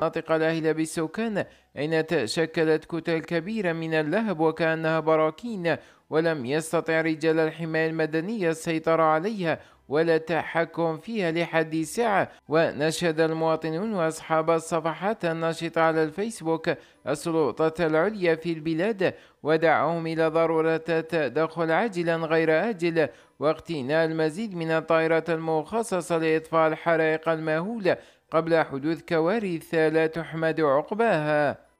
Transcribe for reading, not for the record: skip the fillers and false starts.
مناطق الأهلة بالسكان، أين تشكلت كتل كبيرة من اللهب وكأنها براكين، ولم يستطع رجال الحماية المدنية السيطرة عليها ولا التحكم فيها لحد الساعة. ونشد المواطنون وأصحاب الصفحات الناشطة على الفيسبوك السلطات العليا في البلاد، ودعوهم إلى ضرورة التدخل عاجلا غير آجل، واقتناء المزيد من الطائرات المخصصة لإطفاء الحرائق المهولة قبل حدوث كوارث لا تحمد عقباها.